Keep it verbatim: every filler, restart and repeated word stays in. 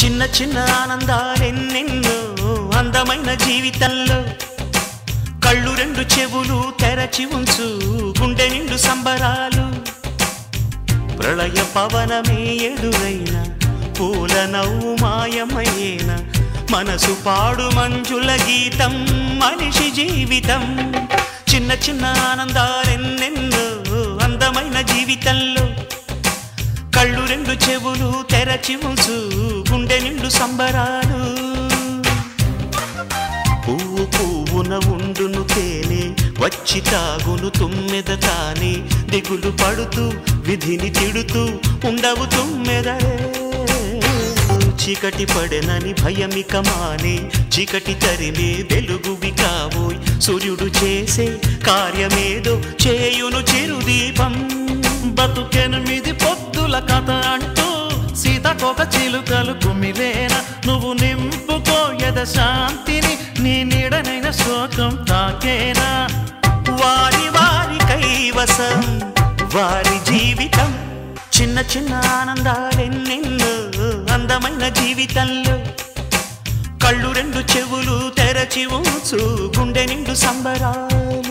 చిన్న చిన్న ఆనందాలెన్నెన్నో అందమైన జీవితంలో కళ్ళు రెండు చెవులు తెరచి ఉంచు గుండె నిండు సంబరాలు ప్రళయ పవనమే ఎదురైన పూల నవ్వు మాయమయ్యేన మనసు పాడు మంజుల గీతం మనిషి జీవితం చిన్న చిన్న ఆనందాలెన్నెన్నో అందమైన జీవితంలో కళ్ళు రెండు చెవులు తెరచి ఉంచు గుండె నిండు సంబరాలు పువ్వు పువ్వున ఉండును తేనె వచ్చి తాగును తుమ్మెద తానే దిగులు పడుతూ విధిని తిడుతూ ఉండవు తుమ్మెదరే చీకటి పడెనని భయమిక మానే చీకటి తరిమే వెలుగువి కాబోయ్ సూర్యుడు చేసే కార్యమేదో చేయును చిరుదీపం బతుకెనిమిది పొద్దుల కథ అంటూ సీతకొక చిలుకలు కుమిలేన నువ్వు నింపుకో యద శాంతిని నీ నీడనైన శోకం తాకేనా వారి వారి కైవసం వారి జీవితం చిన్న చిన్న ఆనందాలెన్నెన్నో అందమైన జీవితంలో కళ్ళు రెండు చెవులు తెరచి ఉంచు గుండె నిండు సంబరాలు